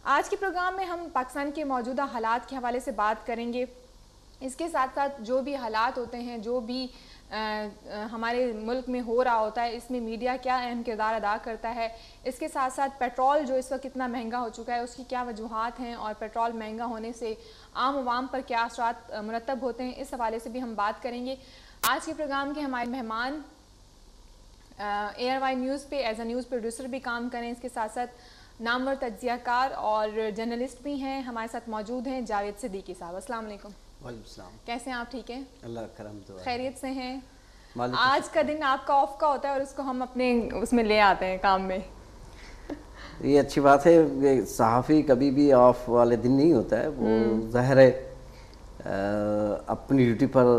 آج کے پروگرام میں ہم پاکستان کے موجودہ حالات کے حوالے سے بات کریں گے. اس کے ساتھ ساتھ جو بھی حالات ہوتے ہیں, جو بھی ہمارے ملک میں ہو رہا ہوتا ہے, اس میں میڈیا کیا اہم کردار ادا کرتا ہے. اس کے ساتھ ساتھ پیٹرول جو اس وقت کتنا مہنگا ہو چکا ہے, اس کی کیا وجوہات ہیں, اور پیٹرول مہنگا ہونے سے عام عوام پر کیا اثرات مرتب ہوتے ہیں, اس حوالے سے بھی ہم بات کریں گے. آج کے پروگرام کے ہمارے مہمان ARY نیوز پہ ایز اے نیوز پروڈیوسر بھی کام کریں, اس کے ساتھ ساتھ نامور تجزیہ کار اور جرنلسٹ بھی ہیں. ہمارے ساتھ موجود ہیں جاوید صدیقی صاحب. السلام علیکم. وعلیکم السلام. کیسے ہیں آپ؟ ٹھیک ہیں, اللہ کرم تو خیریت سے ہیں. آج کا دن آپ کا آف کا ہوتا ہے اور اس کو ہم اپنے اس میں لے آتے ہیں کام میں. یہ اچھی بات ہے. صحافی کبھی بھی آف والے دن نہیں ہوتا ہے, وہ ظاہر ہے اپنی ڈیوٹی پر.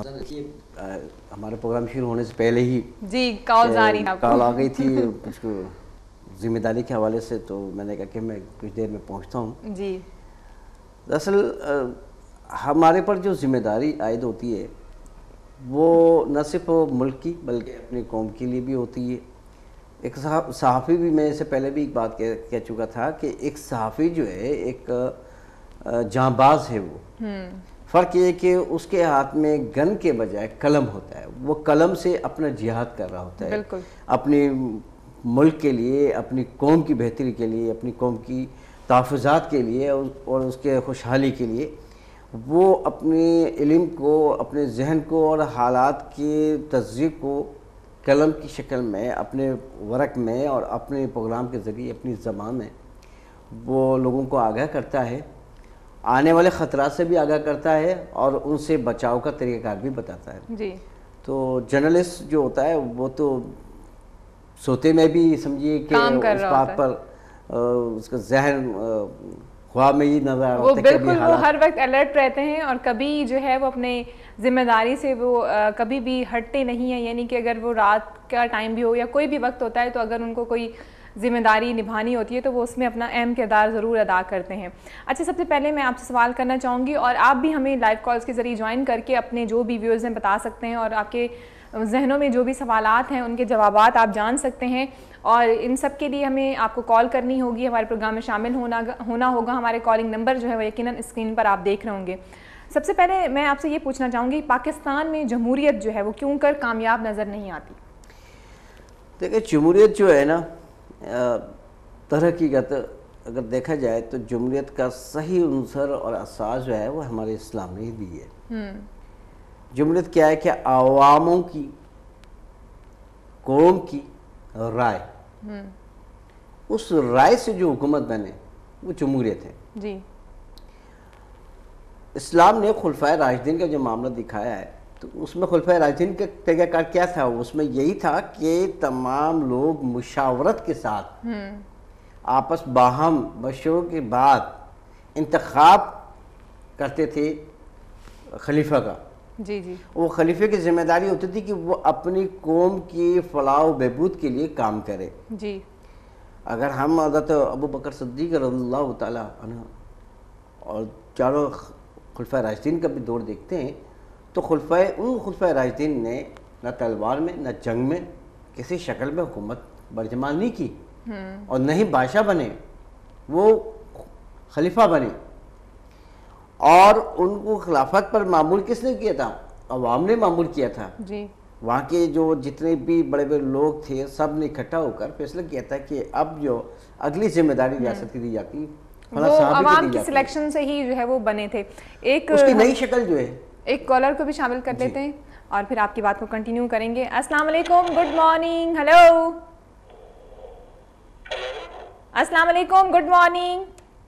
ہمارے پروگرام شروع ہونے سے پہلے ہی جی کال آ گئی تھی کچھ ذمہ داری کے حوالے سے, تو میں نے کہا کہ میں کچھ دیر میں پہنچتا ہوں. جی دراصل ہمارے پر جو ذمہ داری عائد ہوتی ہے وہ نہ صرف ملک کی بلکہ اپنی قوم کے لیے بھی ہوتی ہے. ایک صحافی بھی, میں اس سے پہلے بھی ایک بات کہہ چکا تھا کہ ایک صحافی جو ہے ایک جاں باز ہے. وہ فرق یہ ہے کہ اس کے ہاتھ میں گن کے بجائے قلم ہوتا ہے. وہ قلم سے اپنا جہاد کر رہا ہوتا ہے, بالکل اپنی ملک کے لیے, اپنی قوم کی بہتری کے لیے, اپنی قوم کی تحفظات کے لیے اور اس کے خوشحالی کے لیے. وہ اپنے علم کو, اپنے ذہن کو اور حالات کے تجزیے کو قلم کی شکل میں, اپنے ورق میں اور اپنے پروگرام کے ذریعے اپنی زبان میں وہ لوگوں کو آگاہ کرتا ہے, آنے والے خطرات سے بھی آگاہ کرتا ہے اور ان سے بچاؤ کا طریقہ کار بھی بتاتا ہے. جی تو جرنلسٹ جو ہوتا ہے وہ تو سوتے میں بھی سمجھیے کہ اس بات پر اس کا ذہن خواب میں یہ نظر آ رہا ہوتا ہے. بالکل وہ ہر وقت الرٹ رہتے ہیں اور کبھی جو ہے وہ اپنے ذمہ داری سے وہ کبھی بھی ہٹتے نہیں ہیں. یعنی کہ اگر وہ رات کا ٹائم بھی ہو یا کوئی بھی وقت ہوتا ہے, تو اگر ان کو کوئی ذمہ داری نبھانی ہوتی ہے تو وہ اس میں اپنا اہم کردار ضرور ادا کرتے ہیں. اچھا, سب سے پہلے میں آپ سے سوال کرنا چاہوں گی, اور آپ بھی ہمیں لائیو کالز کے ذریعے جوائن کر کے اپنے جو بھی ویوز ہیں بتا سکتے ہیں, اور آپ کے ذہنوں میں جو بھی سوالات ہیں ان کے جوابات آپ جان سکتے ہیں. اور ان سب کے لیے ہمیں آپ کو کال کرنی ہوگی, ہمارے پروگرام میں شامل ہونا ہوگا. ہمارے کالنگ نمبر جو ہے وہ یقیناً اسکرین پر آپ دیکھ رہے ہوں گے. سب سے پہلے میں آپ سے یہ پوچھنا چاہوں گی, پاکستان میں جمہوریت جو ہے وہ کیوں کر کامیاب نظر نہیں آتی؟ دیکھیں, جمہوریت جو ہے نا, در حقیقت اگر دیکھا جائے تو جمہوریت کا صحیح عنصر اور اساس جو ہے وہ ہمارے اسلام نے ہی دی ہے. جمہوریت کیا ہے کہ عواموں کی, قوم کی رائے, اس رائے سے جو حکومت بنے وہ جمہوریت ہے. جی اسلام نے خلفائے راشدین کا جو معاملہ دکھایا ہے, تو اس میں خلفائے راشدین کا طریقہ کار کیا تھا؟ اس میں یہی تھا کہ تمام لوگ مشاورت کے ساتھ آپس باہم مشوروں کے بعد انتخاب کرتے تھے خلیفہ کا. جی جی وہ خلیفے کی ذمہ داری ہوتی تھی کہ وہ اپنی قوم کی فلاح و بہبود کے لیے کام کرے. جی اگر ہم حضرت ابو بکر صدیق رضی اللہ تعالیٰ عنہ اور چاروں خلفائے راشدین کا بھی دور دیکھتے ہیں, تو ان خلفائے راشدین نے نہ تلوار میں نہ جنگ میں کسی شکل میں حکومت برجمان نہیں کی, اور نہ ہی بادشاہ بنے, وہ خلیفہ بنے. اور ان کو خلافت پر معمول کس نے کیا تھا؟ عوام نے معمول کیا تھا. جی وہاں کے جو جتنے بھی بڑے بڑے لوگ تھے سب نے اکٹھا ہو کر فیصلہ کیا تھا کہ اب جو اگلی ذمہ داری ریاست کی دی جاتی وہ عوام کی سلیکشن سے ہی جو ہے وہ بنے تھے. ایک اس کی نئی شکل جو ہے, ایک کالر کو بھی شامل کر لیتے ہیں اور پھر آپ کی بات کو کنٹینیو کریں گے. السلام علیکم, گڈ مارننگ. ہیلو, السلام علیکم, گڈ مارننگ.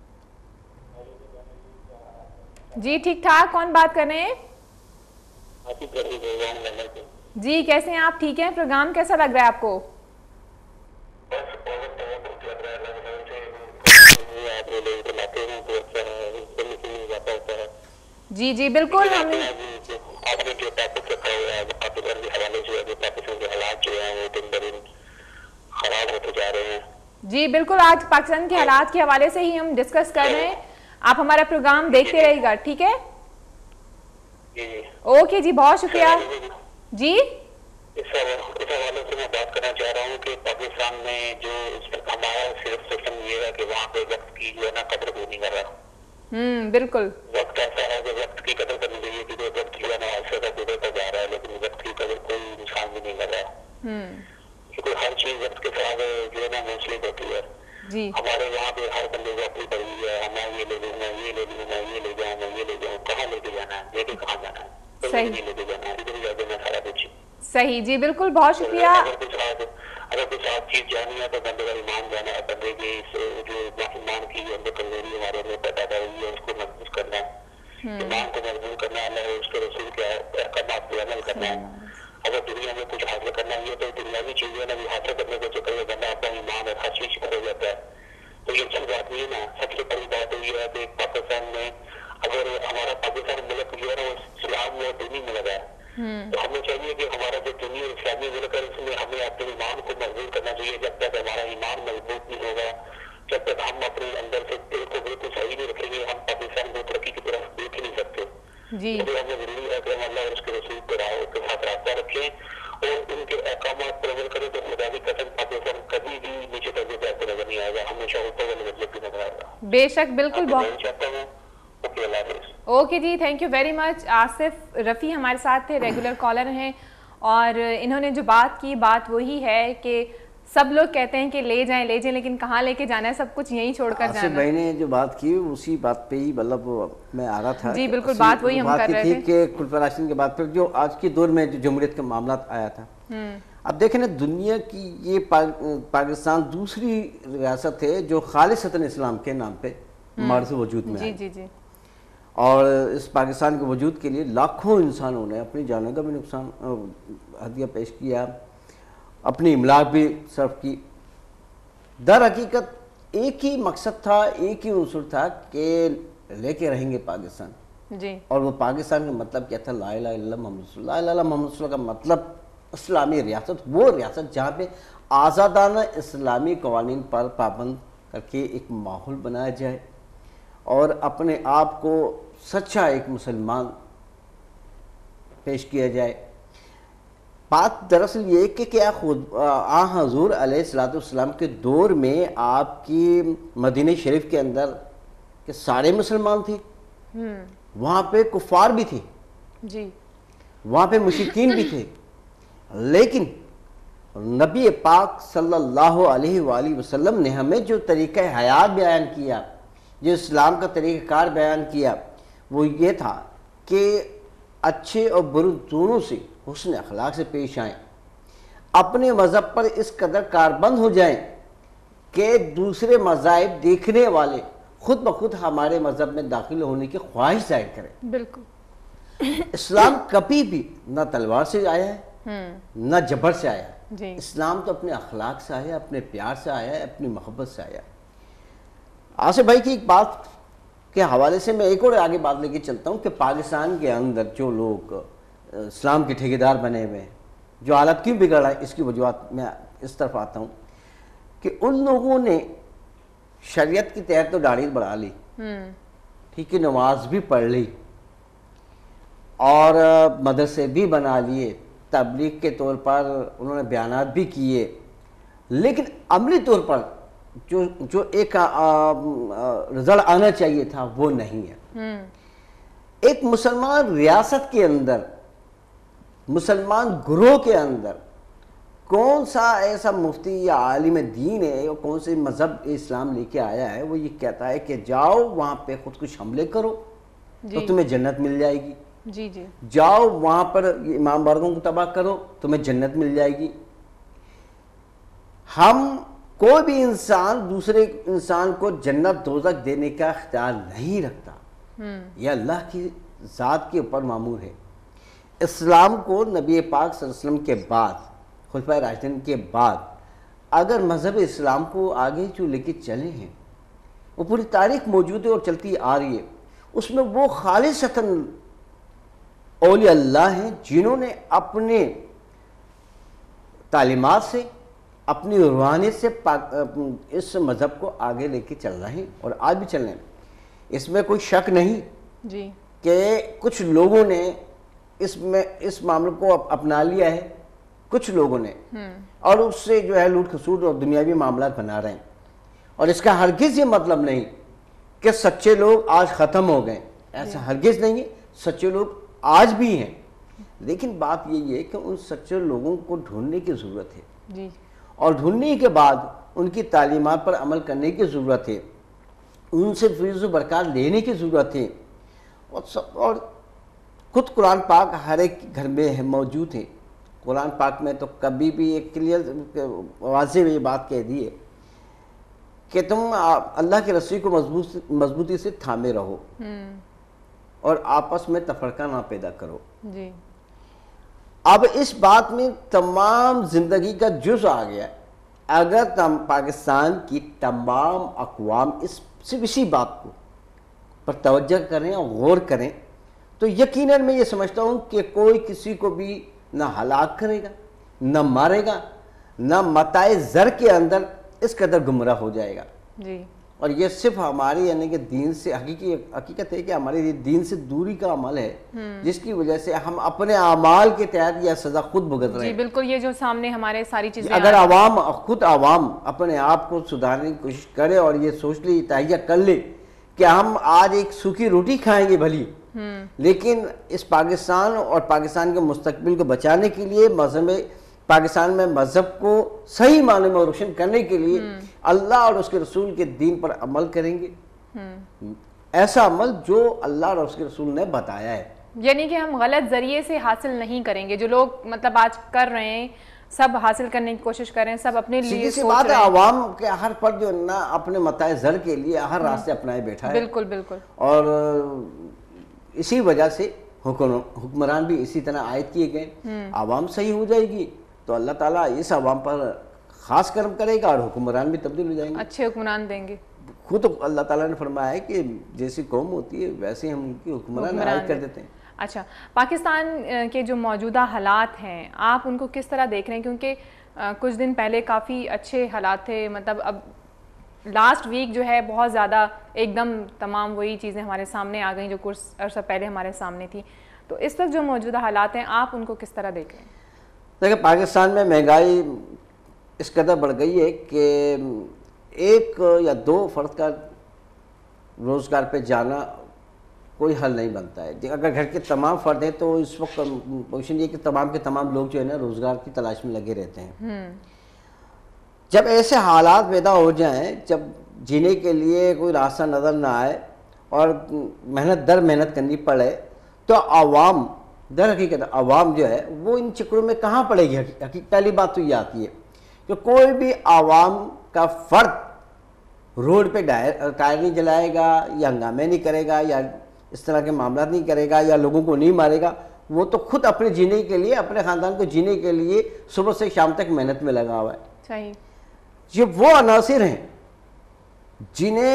جی ٹھیک ٹھاک, کون بات کر رہے ہیں؟ جی کیسے ہیں آپ؟ ٹھیک ہیں. پروگرام کیسا لگ رہا ہے آپ کو؟ جی جی بالکل. جی بالکل, آج پاکستان کے حالات کے حوالے سے ہی ہم ڈسکس کر رہے ہیں. آپ ہمارا پروگرام دیکھتے رہیے گا, ٹھیک ہے؟ اوکے جی, بہت شکریہ. جی اس حوالے سے میں بات کرنا چاہ رہا ہوں کہ پاکستان میں جو اس پر ہمارا صرف سسٹم یہ ہے کہ وہاں پہ وقت کی جو ہے نا قدر کو نہیں کر رہا. بالکل. وقت ایسا ہے کہ وقت کی قدر کرنی چاہیے کیونکہ وقت جو ہے نا ایسا کا گزرتا جا رہا ہے لیکن وقت کی قدر کوئی انسان بھی نہیں کر رہا. کیونکہ ہر چیز وقت کے ساتھ جو ہے نا منسلک ہوتی ہے. جی. ہمارے یہاں پہ ہر بندے کو اپنی پڑی ہوئی ہے, میں یہ لے لوں, میں یہ لے لوں, میں یہ لے جاؤں, میں یہ لے جاؤں. کہاں لے کے جانا ہے, لے کے کہاں جانا ہے, کہیں نہیں لے کے جانا ہے, ادھر جا کے میں سارا کچھ. صحیح جی, بالکل, بہت شکریہ. اگر کچھ آپ چیز جانی ہے تو بندے کا ایمان جانا ہے, بندے کی جو ایمان کی جو اندر کمزوری ہمارے اندر پیدا ہوئی ہے اس کو مضبوط کرنا ہے, ایمان کو مضبوط کرنا ہے, اللہ اس کے رسول کے احکامات پہ عمل کرنا ہے. اگر دنیا میں کچھ حاصل کرنا ہے تو دنیاوی چیزیں نا بھی حاصل کرنے کے چکر میں بندہ اپنا ایمان اور ہر چیز ہو جاتا ہے. تو یہ چند بات نہیں ہے نا, سب سے بڑی بات یہ ہے کہ پاکستان میں اگر ہمارا پاکستان ملک جو ہے نا وہ اسلام میں دینی ملک ہے, تو ہمیں چاہیے کہ ہمارا جو دینی اور اسلامی ملک ہے اس میں ہمیں اپنے ایمان کو مضبوط کرنا چاہیے. جب تک ہمارا ایمان مضبوط نہیں ہوگا, جب تک ہم اپنے اندر سے دل کو بالکل صحیح نہیں رکھیں گے, ہم پاکستان کو ترقی کی طرف دیکھ نہیں سکتے. جی. ہمیں ضروری ہے کہ ہم اللہ اور اس کے رسول کے ساتھ رابطہ رکھیں اور ان کے احکامات پر عمل کریں تو خدا کی قسم پاکستان کبھی بھی نیچے درجے پہ آپ کو نظر نہیں آئے گا, ہمیشہ اوپر والے مطلب بھی نظر آئے گا. بے شک, بالکل. بہت چاہتا ہوں. اوکے, اللہ حافظ. اوکے جی, thank you very much. Asif Rafi ہمارے ساتھ تھے, ریگولر کالر ہیں, اور انہوں نے جو بات کی بات وہی ہے کہ سب لوگ کہتے ہیں کہ لے جائیں لے جائیں, لیکن کہاں لے کے جانا ہے, سب کچھ یہیں چھوڑ کر جانا ہے. آصف بھائی نے جو بات کی اسی بات پہ ہی مطلب میں آ رہا تھا. جی بالکل, بات وہی ہم کر رہے تھے کہ خلفائے راشدین کے بعد پھر جو آج کے دور میں جو جمہوریت کے معاملات آیا تھا. اب دیکھیں نا, دنیا کی یہ پاکستان دوسری ریاست ہے جو خالصتاً اسلام کے نام پہ معرض وجود میں ہے. جی جی. اور اس پاکستان کے وجود کے لیے لاکھوں انسانوں نے اپنی جانوں کا بھی نقصان ہدیہ پیش کیا, اپنی املاک بھی صرف کی. در حقیقت ایک ہی مقصد تھا, ایک ہی عنصر تھا کہ لے کے رہیں گے پاکستان. جی. اور وہ پاکستان کا مطلب کیا تھا؟ لا الہ الا اللہ محمد رسول اللہ. لا الہ الا اللہ محمد رسول اللہ کا مطلب اسلامی ریاست, وہ ریاست جہاں پہ آزادانہ اسلامی قوانین پر پابند کر کے ایک ماحول بنایا جائے اور اپنے آپ کو سچا ایک مسلمان پیش کیا جائے. بات دراصل یہ کہ کیا خود حضور علیہ السلام کے دور میں آپ کی مدینہ شریف کے اندر کہ سارے مسلمان تھے, وہاں پہ کفار بھی تھے, جی, وہاں پہ مشرکین بھی تھے, لیکن نبی پاک صلی اللہ علیہ وآلہ وسلم نے ہمیں جو طریقہ حیات بیان کیا, جو اسلام کا طریقہ کار بیان کیا, وہ یہ تھا کہ اچھے اور برے دونوں سے حسن اخلاق سے پیش آئیں, اپنے مذہب پر اس قدر کاربند ہو جائیں کہ دوسرے مذاہب دیکھنے والے خود بخود ہمارے مذہب میں داخل ہونے کی خواہش ظاہر کریں. بالکل. اسلام کبھی بھی نہ تلوار سے آیا ہے نہ جبر سے آیا ہے. جی. اسلام تو اپنے اخلاق سے آیا ہے, اپنے پیار سے آیا ہے, اپنی محبت سے آیا ہے. آصف بھائی کی ایک بات کے حوالے سے میں ایک اور آگے بات لے کے چلتا ہوں کہ پاکستان کے اندر جو لوگ اسلام کے ٹھیکیدار بنے ہوئے ہیں, جو حالت کیوں بگڑا ہے, اس کی وجوہات میں اس طرف آتا ہوں کہ ان لوگوں نے شریعت کی تحت تو داڑھی بڑھا لی, ٹھیک ہے, نماز بھی پڑھ لی اور مدرسے بھی بنا لیے, تبلیغ کے طور پر انہوں نے بیانات بھی کیے, لیکن عملی طور پر جو ایک رزلٹ آنا چاہیے تھا وہ نہیں ہے. ایک مسلمان ریاست کے اندر, مسلمان گروہ کے اندر کون سا ایسا مفتی یا عالم دین ہے یا کون سے مذہب اسلام لے کے آیا ہے وہ یہ کہتا ہے کہ جاؤ وہاں پہ خود کش حملے کرو تو تمہیں جنت مل جائے گی, جی جی, جاؤ وہاں پر امام بارگاہوں کو تباہ کرو تمہیں جنت مل جائے گی. ہم کوئی بھی انسان دوسرے انسان کو جنت دوزخ دینے کا اختیار نہیں رکھتا, یہ اللہ کی ذات کے اوپر معمور ہے. اسلام کو نبی پاک صلی اللہ علیہ وسلم کے بعد, خلفائے راشدین کے بعد اگر مذہب اسلام کو آگے جو لے کے چلے ہیں, وہ پوری تاریخ موجود ہے اور چلتی آ رہی ہے, اس میں وہ خالصتاً اولیاء اللہ ہیں جنہوں نے اپنے تعلیمات سے, اپنی روحانیت سے اس مذہب کو آگے لے کے چل رہے ہیں اور آج بھی چل رہے ہیں. اس میں کوئی شک نہیں جی کہ کچھ لوگوں نے اس معاملے کو اپنا لیا ہے, کچھ لوگوں نے, اور اس سے جو ہے لوٹ کھسوٹ اور دنیاوی معاملات بنا رہے ہیں. اور اس کا ہرگز یہ مطلب نہیں کہ سچے لوگ آج ختم ہو گئے، ایسا ہرگز نہیں ہے، سچے لوگ آج بھی ہیں، لیکن بات یہی ہے کہ ان سچے لوگوں کو ڈھونڈنے کی ضرورت ہے، اور ڈھونڈنے کے بعد ان کی تعلیمات پر عمل کرنے کی ضرورت ہے، ان سے فیض و برکات لینے کی ضرورت ہے، اور خود قرآن پاک ہر ایک گھر میں موجود ہے۔ قرآن پاک میں تو کبھی بھی ایک کلیئر واضح یہ بات کہہ دی ہے کہ تم اللہ کے رسی کو مضبوطی سے تھامے رہو اور آپس میں تفرقہ نہ پیدا کرو۔ اب اس بات میں تمام زندگی کا جز آ گیا۔ اگر پاکستان کی تمام اقوام صرف اسی بات کو پر توجہ کریں اور غور کریں تو یقیناً میں یہ سمجھتا ہوں کہ کوئی کسی کو بھی نہ ہلاک کرے گا، نہ مارے گا، نہ متاع زر کے اندر اس قدر گمراہ ہو جائے گا۔ اور یہ صرف ہماری یعنی کہ دین سے حقیقت ہے کہ ہماری دین سے دوری کا عمل ہے، جس کی وجہ سے ہم اپنے اعمال کے تحت یہ سزا خود بھگت رہے ہیں۔ بالکل، یہ جو سامنے ہمارے ساری چیزیں اگر خود عوام اپنے آپ کو سدھارنے کی کوشش کرے اور یہ سوچ لے، تہیہ کر لے کہ ہم آج ایک سوکھی روٹی کھائیں گے بھلی، لیکن اس پاکستان اور پاکستان کے مستقبل کو بچانے کے لیے پاکستان میں مذہب کو صحیح معنی میں روشن کرنے کے لیے اللہ اور اس کے رسول کے دین پر عمل کریں گے، ایسا عمل جو اللہ اور اس کے رسول نے بتایا ہے، یعنی کہ ہم غلط ذریعے سے حاصل نہیں کریں گے۔ جو لوگ مطلب آج کر رہے ہیں سب حاصل کرنے کی کوشش کر رہے ہیں، سب اپنے لیے سیدھی سی بات ہے، عوام کے ہر فرد جو نا اپنے متاع زر کے لیے ہر راستے اپنائے بیٹھا ہے، بالکل بالکل، اور اسی وجہ سے حکمران بھی اسی طرح عائد کیے گئے۔ عوام صحیح ہو جائے گی تو اللہ تعالیٰ اس عوام پر خاص کرم کرے گا اور حکمران بھی تبدیل ہو جائیں گے، اچھے حکمران دیں گے۔ خود اللہ تعالیٰ نے فرمایا ہے کہ جیسی قوم ہوتی ہے ویسے ہم ان کی حکمران عائد کر دیتے ہیں۔ اچھا، پاکستان کے جو موجودہ حالات ہیں آپ ان کو کس طرح دیکھ رہے ہیں؟ کیونکہ کچھ دن پہلے کافی اچھے حالات تھے، مطلب اب لاسٹ ویک جو ہے بہت زیادہ ایک دم تمام وہی چیزیں ہمارے سامنے آ گئیں جو کچھ عرصہ پہلے ہمارے سامنے تھی، تو اس وقت جو موجودہ حالات ہیں آپ ان کو کس طرح دیکھ رہے ہیں؟ دیکھیں، پاکستان میں مہنگائی اس قدر بڑھ گئی ہے کہ ایک یا دو فرد کا روزگار پہ جانا کوئی حل نہیں بنتا ہے۔ اگر گھر کے تمام فرد ہیں تو اس وقت پوزیشن یہ کہ تمام کے تمام لوگ جو ہے نا روزگار کی تلاش میں لگے رہتے ہیں۔ جب ایسے حالات پیدا ہو جائیں، جب جینے کے لیے کوئی راستہ نظر نہ آئے اور محنت در محنت کرنی پڑے تو عوام در حقیقت عوام جو ہے وہ ان چکروں میں کہاں پڑے گی؟ پہلی بات تو یہ آتی ہے کہ کوئی بھی عوام کا فرد روڈ پہ ٹائر نہیں جلائے گا یا ہنگامے نہیں کرے گا یا اس طرح کے معاملات نہیں کرے گا یا لوگوں کو نہیں مارے گا، وہ تو خود اپنے جینے کے لیے، اپنے خاندان کو جینے کے لیے صبح سے شام تک محنت میں لگا ہوا ہے۔ صحیح، یہ وہ عناصر ہیں جنہیں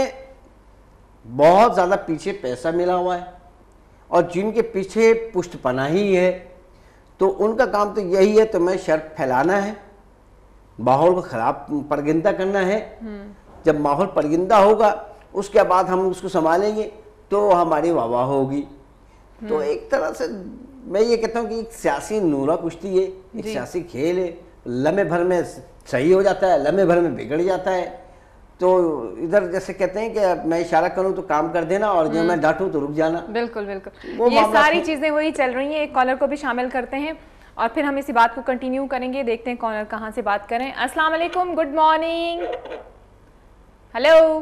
بہت زیادہ پیچھے پیسہ ملا ہوا ہے اور جن کے پیچھے پشت پناہی ہے، تو ان کا کام تو یہی ہے، تمہیں شر پھیلانا ہے، ماحول کو خراب پرگندہ کرنا ہے۔ جب ماحول پرگندہ ہوگا اس کے بعد ہم اس کو سنبھالیں گے تو ہماری واہ واہ ہوگی۔ تو ایک طرح سے میں یہ کہتا ہوں کہ ایک سیاسی نورہ کشتی ہے، ایک سیاسی کھیل ہے، لمحے بھر میں صحیح ہو جاتا ہے، لمحے بھر میں بگڑ جاتا ہے۔ تو ادھر جیسے کہتے ہیں کہ میں اشارہ کروں تو کام کر دینا اور جو میں ڈانٹوں تو رک جانا۔ بالکل بالکل، یہ ساری چیزیں وہی چل رہی ہیں۔ ایک کالر کو بھی شامل کرتے ہیں اور پھر ہم اسی بات کو کنٹینیو کریں گے، دیکھتے ہیں کالر کہاں سے بات کریں۔ السلام علیکم، گڈ مارننگ۔ ہیلو،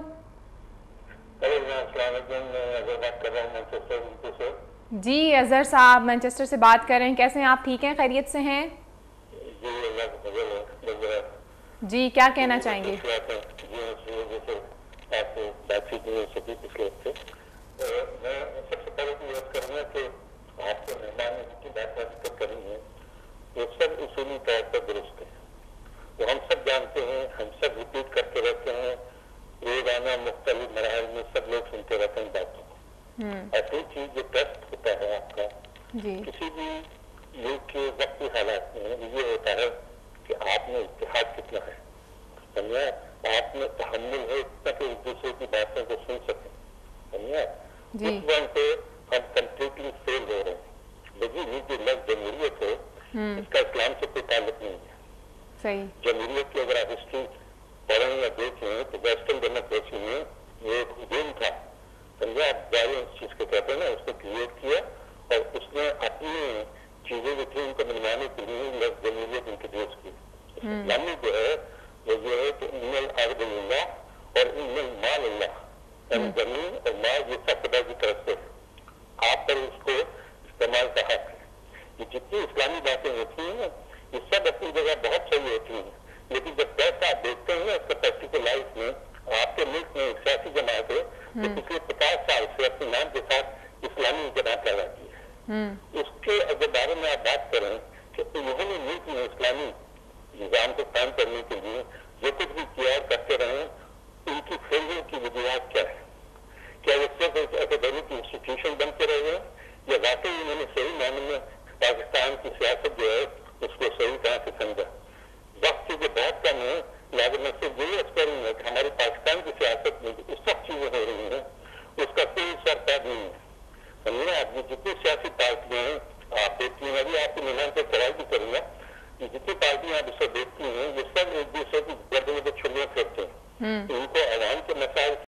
جی اظہر صاحب مانچسٹر سے بات کر رہے ہیں، کیسے ہیں آپ؟ ٹھیک ہیں، خیریت سے ہیں؟ جی کیا کہنا چاہیں گے؟ ہم سب جانتے ہیں، ہم سب ریپیٹ کرتے رہتے ہیں، روزانہ مختلف مراحل میں سب لوگ سنتے رہتے ہیں باتوں کو۔ ایسی چیز جو ٹیسٹ ہوتا ہے آپ کا کسی بھی ملک کے وقتی حالات میں یہ ہوتا ہے کہ آپ میں اتحاد کتنا ہے، سمجھا؟ آپ میں تحمل ہے اتنا کہ ایک دوسرے کی باتوں کو سن سکیں، سمجھا؟ اس وقت پہ ہم کمپلیٹلی فیل ہو رہے ہیں۔ لیکن یہ جو لفظ جمہوریت ہے اس کا اسلام سے کوئی تعلق نہیں ہے۔ جمہوریت کی اگر آپ ہسٹری پڑھیں یا دیکھیں تو ویسٹرن अल्लाह यानी जमीन और माल ये सब खुदा की तरफ से आप पर उसको इस्तेमाल का हक है। ये जितनी इस्लामी बातें होती हैं ना ये सब अपनी जगह बहुत सही होती हैं, लेकिन जब पैसा आप देखते हैं ना इसका प्रैक्टिकल लाइफ में आपके मुल्क में एक सियासी जमात है तो पिछले 50 साल से अपने नाम के साथ इस्लामी जमात लगाती है। उसके अगर बारे में आप बात करें कि उन्होंने मुल्क में इस्लामी निजाम को कायम करने के लिए जो कुछ भी किया करते रहे उनकी फेलियर की वजूहत क्या है? क्या वो सिर्फ एक एकेडमिक इंस्टीट्यूशन बन के रहे हैं या वाकई उन्होंने सही मायने में पाकिस्तान की सियासत जो है उसको सही तरह से समझा? वक्त की जो बहुत कम है लिहाजा मैं सिर्फ यही अर्ज करूंगा कि हमारी पाकिस्तान की सियासत में जो सब चीजें हो रही हैं उसका कोई सरकार नहीं है। समझे आप? जितनी सियासी पार्टियां हैं आप देखती हैं, अभी आपके मीमान पर सवाल भी करूंगा कि जितनी पार्टियां आप इसको देखती हैं ये सब एक दूसरे की गर्दनों पर छुरियां फेंकते हैं। इनको